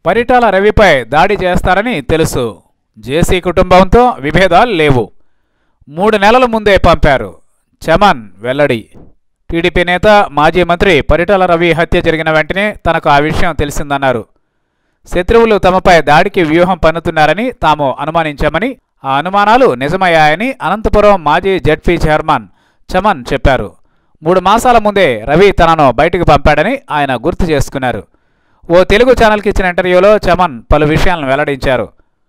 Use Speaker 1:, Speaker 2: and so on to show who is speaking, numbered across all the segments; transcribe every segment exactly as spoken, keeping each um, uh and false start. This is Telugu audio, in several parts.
Speaker 1: పరిటాల రవిపై దాడి చేస్తారని తెలుసు. జేసీ కుటుంబంతో విభేదాలు లేవు. మూడు నెలల ముందే పంపారు. చమన్ వెల్లడి. టీడీపీ నేత మాజీ మంత్రి పరిటాల రవి హత్య జరిగిన వెంటనే తనకు ఆ విషయం తెలిసిందన్నారు. శత్రువులు తమపై దాడికి వ్యూహం పన్నుతున్నారని తాము అనుమానించామని, ఆ అనుమానాలు నిజమయ్యాయని అనంతపురం మాజీ జెడ్పీ చైర్మన్ చమన్ చెప్పారు. మూడు మాసాల ముందే రవి తనను బయటకు పంపాడని ఆయన గుర్తు చేసుకున్నారు. ఓ తెలుగు ఛానల్కి ఇచ్చిన ఇంటర్వ్యూలో చమన్ పలు విషయాలను వెల్లడించారు.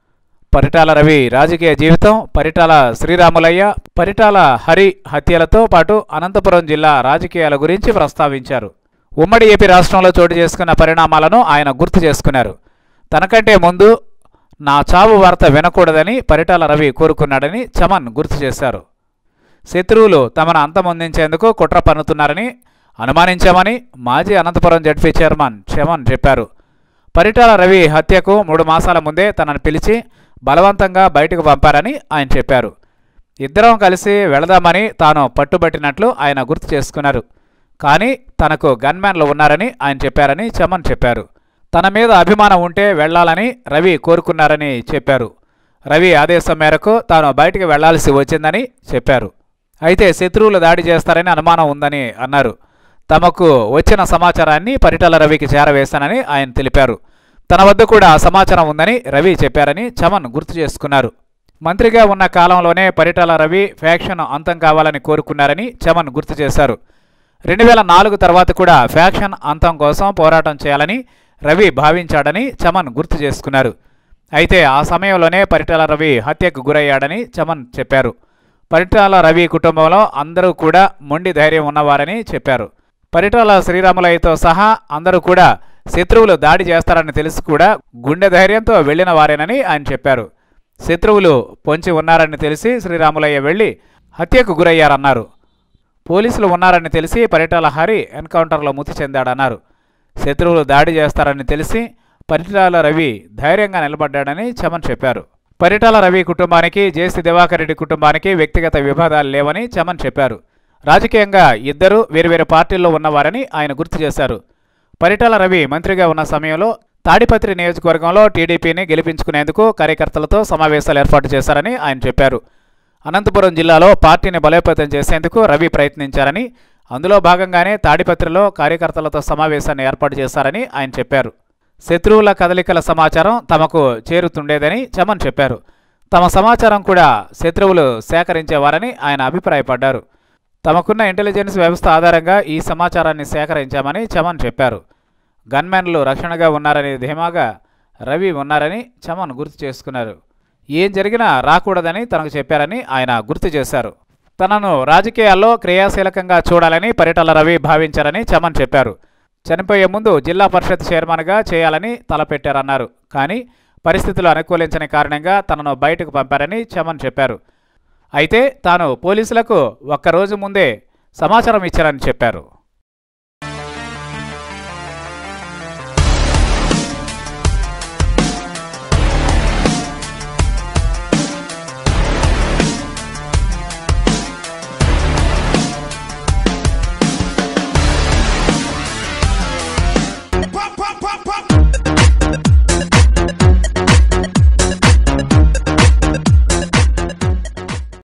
Speaker 1: పరిటాల రవి రాజకీయ జీవితం, పరిటాల శ్రీరాములయ్య, పరిటాల హరి హత్యలతో పాటు అనంతపురం జిల్లా రాజకీయాల గురించి ప్రస్తావించారు. ఉమ్మడి ఏపీ రాష్ట్రంలో చోటు చేసుకున్న పరిణామాలను ఆయన గుర్తు చేసుకున్నారు. తనకంటే ముందు నా చావు వార్త వినకూడదని పరిటాల రవి కోరుకున్నాడని చమన్ గుర్తు చేశారు. శత్రువులు తమను అంతమొందించేందుకు కుట్ర పన్నుతున్నారని అనుమానించామని మాజీ అనంతపురం జెడ్పీ చైర్మన్ చమన్ చెప్పారు. పరిటాల రవి హత్యకు మూడు మాసాల ముందే తనను పిలిచి బలవంతంగా బయటకు పంపారని ఆయన చెప్పారు. ఇద్దరం కలిసి వెళదామని తాను పట్టుబట్టినట్లు ఆయన గుర్తు చేసుకున్నారు. కానీ తనకు గన్మ్యాన్లు ఉన్నారని ఆయన చెప్పారని చమన్ చెప్పారు. తన మీద అభిమానం ఉంటే వెళ్లాలని రవి కోరుకున్నారని చెప్పారు. రవి ఆదేశం మేరకు తాను బయటికి వెళ్లాల్సి వచ్చిందని చెప్పారు. అయితే శత్రువులు దాడి చేస్తారని అనుమానం ఉందని అన్నారు. తమకు వచ్చిన సమాచారాన్ని పరిటాల రవికి చేరవేశానని ఆయన తెలిపారు. తన వద్ద కూడా సమాచారం ఉందని రవి చెప్పారని చమన్ గుర్తు చేసుకున్నారు. మంత్రిగా ఉన్న కాలంలోనే పరిటాల రవి ఫ్యాక్షన్ అంతం కావాలని కోరుకున్నారని చమన్ గుర్తు చేశారు. రెండు వేల నాలుగు తర్వాత కూడా ఫ్యాక్షన్ అంతం కోసం పోరాటం చేయాలని రవి భావించాడని చమన్ గుర్తు చేసుకున్నారు. అయితే ఆ సమయంలోనే పరిటాల రవి హత్యకు గురయ్యాడని చమన్ చెప్పారు. పరిటాల రవి కుటుంబంలో అందరూ కూడా మొండి ధైర్యం ఉన్నవారని చెప్పారు. పరిటాల శ్రీరాములయ్యతో సహా అందరూ కూడా శత్రువులు దాడి చేస్తారని తెలిసి కూడా గుండె ధైర్యంతో వెళ్లిన వారేనని ఆయన చెప్పారు. శత్రువులు పొంచి ఉన్నారని తెలిసి శ్రీరాములయ్య వెళ్లి హత్యకు గురయ్యారన్నారు. పోలీసులు ఉన్నారని తెలిసి పరిటాల హరి ఎన్కౌంటర్లో మృతి చెందాడన్నారు. శత్రువులు దాడి చేస్తారని తెలిసి పరిటాల రవి ధైర్యంగా నిలబడ్డాడని చమన్ చెప్పారు. పరిటాల రవి కుటుంబానికి, జేసీ దివాకర్ రెడ్డి కుటుంబానికి వ్యక్తిగత విభేదాలు లేవని చమన్ చెప్పారు. రాజకీయంగా ఇద్దరు వేర్వేరు పార్టీల్లో ఉన్నవారని ఆయన గుర్తు చేశారు. పరిటాల రవి మంత్రిగా ఉన్న సమయంలో తాడిపత్రి నియోజకవర్గంలో టీడీపీని గెలిపించుకునేందుకు కార్యకర్తలతో సమావేశాలు ఏర్పాటు చేశారని ఆయన చెప్పారు. అనంతపురం జిల్లాలో పార్టీని బలోపేతం చేసేందుకు రవి ప్రయత్నించారని, అందులో భాగంగానే తాడిపత్రిలో కార్యకర్తలతో సమావేశాన్ని ఏర్పాటు చేశారని ఆయన చెప్పారు. శత్రువుల కదలికల సమాచారం తమకు చేరుతుండేదని చమన్ చెప్పారు. తమ సమాచారం కూడా శత్రువులు సేకరించేవారని ఆయన అభిప్రాయపడ్డారు. తమకున్న ఇంటెలిజెన్స్ వ్యవస్థ ఆధారంగా ఈ సమాచారాన్ని సేకరించామని చమన్ చెప్పారు. గన్మెన్లు రక్షణగా ఉన్నారని ధీమాగా రవి ఉన్నారని చమన్ గుర్తు చేసుకున్నారు. ఏం జరిగినా రాకూడదని తనకు చెప్పారని ఆయన గుర్తు చేశారు. తనను రాజకీయాల్లో క్రియాశీలకంగా చూడాలని పరిటాల రవి భావించారని చమన్ చెప్పారు. చనిపోయే ముందు జిల్లా పరిషత్ చైర్మన్గా చేయాలని తలపెట్టారన్నారు. కానీ పరిస్థితులు అనుకూలించని కారణంగా తనను బయటకు పంపారని చమన్ చెప్పారు. అయితే తాను పోలీసులకు ఒక్కరోజు ముందే సమాచారం ఇచ్చారని చెప్పారు.